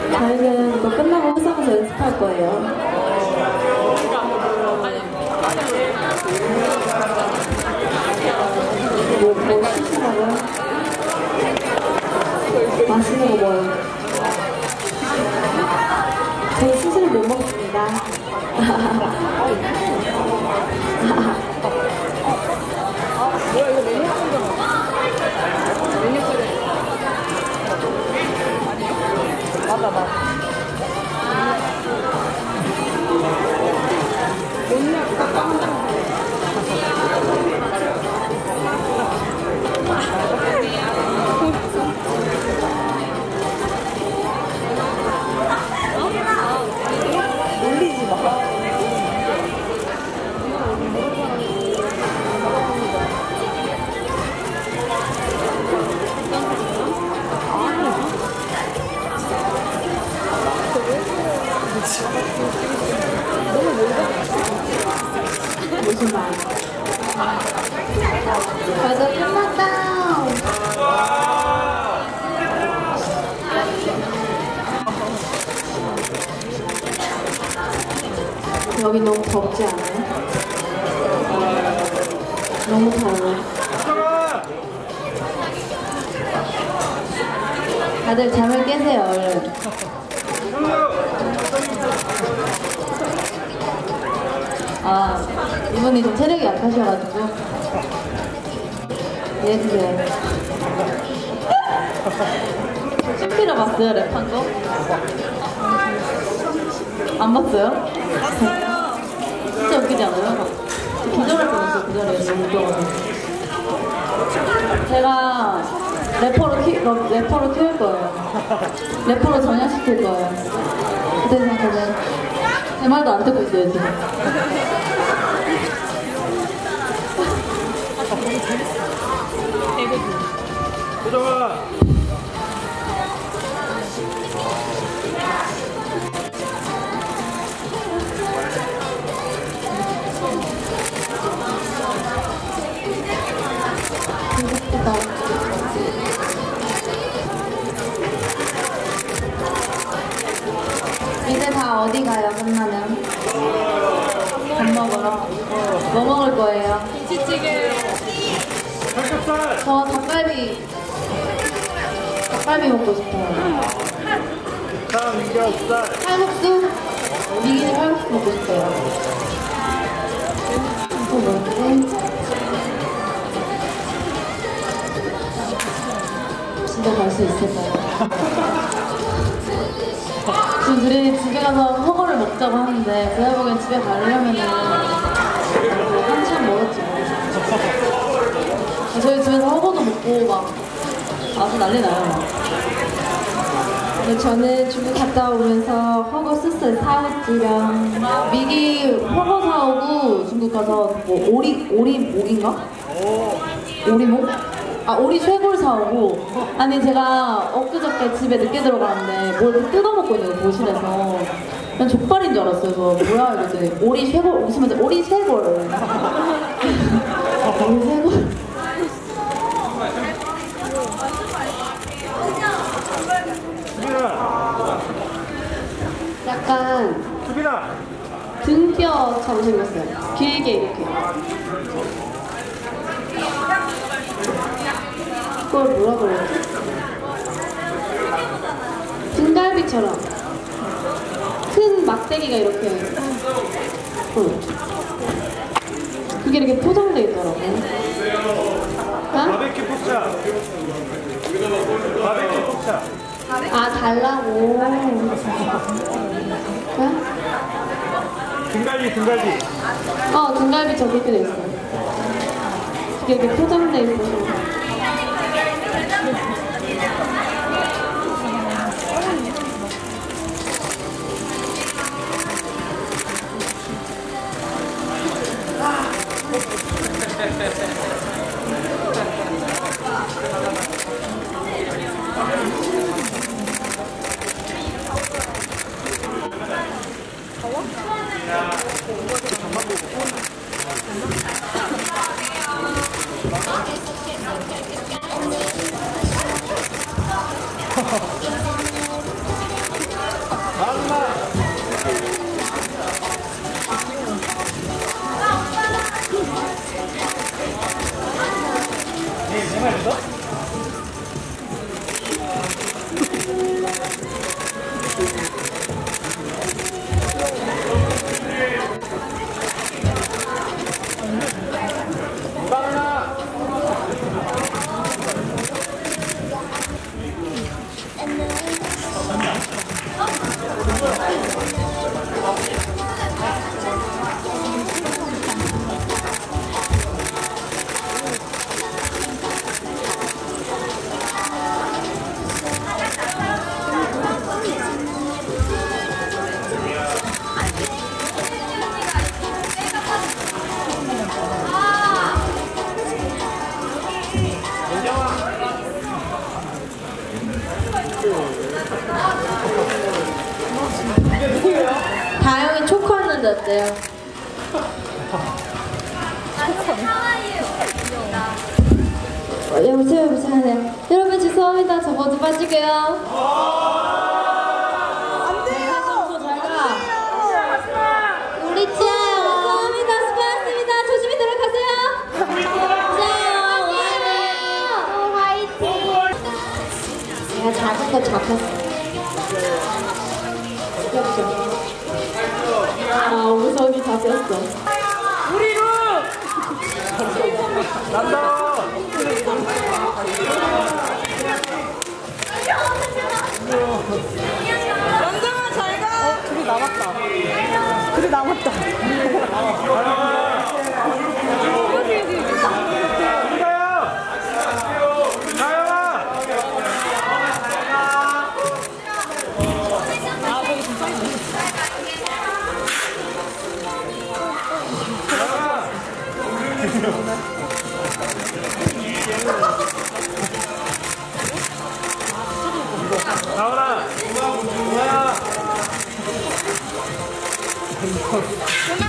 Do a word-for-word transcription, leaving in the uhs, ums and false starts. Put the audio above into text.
저희는 이거 끝나고 회사에서 연습할 거예요. 뭐, 뭐 시키라고요? 맛있는 거 뭐요? 저희 스시를 못 먹습니다. 뭐야 이거 메뉴 한거잖아. 메뉴 거래. 맞아 맞아. 메뉴 깜짝. 놀리지 마. 무슨 말? 저도 끝났다. 여기 너무 덥지 않아요? 너무 더워. 다들 잠을 깨세요, 얼른. 아, 이분이 좀 체력이 약하셔가지고 이해해주세요. 쇼피라 봤어요? 랩한 거? 안 봤어요? 봤어요. 진짜 웃기지 않아요? 기절할 뻔했어요. 그 자리에 너무 웃겨가지고. 제가 래퍼로, 키, 래퍼로 키울 거예요. 래퍼로 전향시킬 거예요. 그때 생각하면 제 말도 안 듣고 있어요 지금. 도정아! 이제 다 어디 가요, 끝나면? 밥 먹으러? 뭐 먹을 거예요? 김치찌개. 삼겹살! 저 닭갈비, 닭갈비 먹고 싶어요. 삼겹살! 칼국수? 미기는 칼국수 먹고 싶어요. 또 뭐지? 집에 갈 수 있을까요? 지금 둘이 집에 가서 허거를 먹자고 하는데 제가 보기엔 집에 가려면은 한참 멀었지. 저희 집에서 허거도 먹고 막 아주 난리 나요. 저는 중국 갔다 오면서 허거 소스 사오지랑 미기 허거 사오고 중국 가서 뭐 오리 오리 목인가? 오리목? 아 오리 쇄골 사오고. 아니 제가 엊그저께 집에 늦게 들어가는데 뭘 이렇게 뜯어먹고 있는 거 교실에서 그냥 족발인 줄 알았어요. 그래서 뭐야 이랬더니 오리 쇄골 웃으면서 오리 쇄골 오리 쇄골. 약간 수빈아! 등뼈처럼 생겼어요. 길게 이렇게. 그걸 뭐라 그러지? 등갈비처럼 큰 막대기가 이렇게. 응. 그게 이렇게 포장돼 있더라고요. 어? 바베큐 포차! 바베큐 포차! 아 달라고. 응? 등갈비 등갈비! 어 등갈비 저기 이렇게 돼 있어요. 이게 이렇게 포장돼 있어서. 어때요? 어, 여보세요, 여보세요. 네. 여러분 죄송합니다. 저 모두 빠질게요. 안 돼요. 잘 가. 우리 찌아요. 감사합니다. 수고하셨습니다. 조심히 들어가세요. 찌아요. 화이팅. 화이팅. 내가 작은 거 잡혔어. 아, 우석이 잡혔어. 우리로 난다. 연정아 잘 가. 어, 둘이 남았다. 둘이 남았다. 여기 여기 여기. 가요. 가요. 아 거기 좀 써 있네. 나오라. 뭐야? 누나